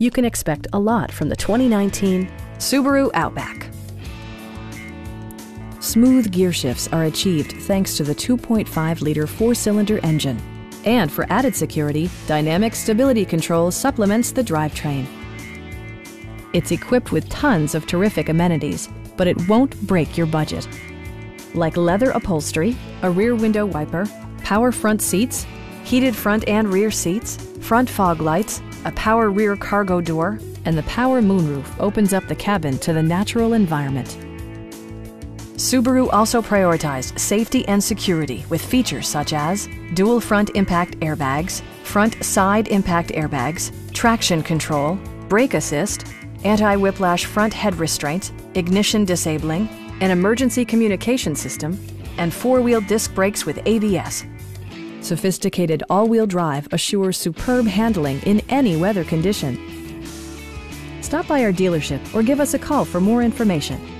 You can expect a lot from the 2019 Subaru Outback. Smooth gear shifts are achieved thanks to the 2.5-liter four-cylinder engine. And for added security, dynamic stability control supplements the drivetrain. It's equipped with tons of terrific amenities, but it won't break your budget. Like leather upholstery, a rear window wiper, power front seats, heated front and rear seats, front fog lights, a power rear cargo door, and the power moonroof opens up the cabin to the natural environment. Subaru also prioritized safety and security with features such as dual front impact airbags, front side impact airbags, traction control, brake assist, anti-whiplash front head restraints, ignition disabling, an emergency communication system, and four-wheel disc brakes with ABS. Sophisticated all-wheel drive assures superb handling in any weather condition. Stop by our dealership or give us a call for more information.